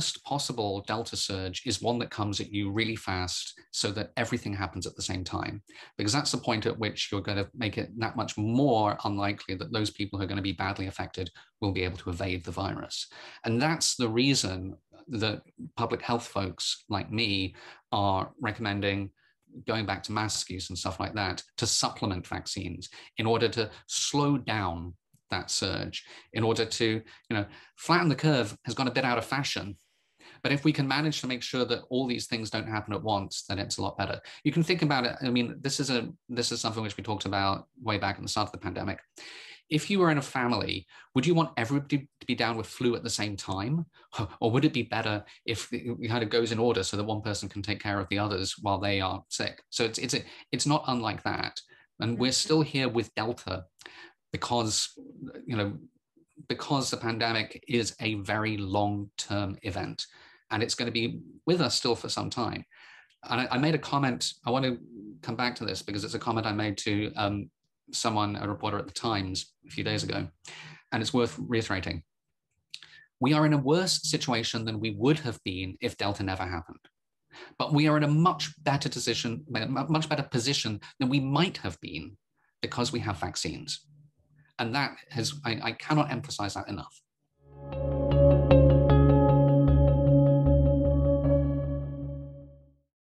worst possible Delta surge is one that comes at you really fast so that everything happens at the same time, because that's the point at which you're going to make it that much more unlikely that those people who are going to be badly affected will be able to evade the virus. And that's the reason that public health folks like me are recommending going back to mask use and stuff like that to supplement vaccines in order to slow down that surge, in order to, flatten the curve has gone a bit out of fashion. But if we can manage to make sure that all these things don't happen at once, then it's a lot better. You can think about it. I mean, this is something which we talked about way back at the start of the pandemic. If you were in a family, would you want everybody to be down with flu at the same time? Or would it be better if it kind of goes in order so that one person can take care of the others while they are sick? So it's not unlike that. And we're still here with Delta because the pandemic is a very long-term event, and it's going to be with us still for some time. And I made a comment, I want to come back to this because it's a comment I made to someone, a reporter at the Times a few days ago, and it's worth reiterating. We are in a worse situation than we would have been if Delta never happened. But we are in a much better position than we might have been because we have vaccines. And that I cannot emphasize that enough.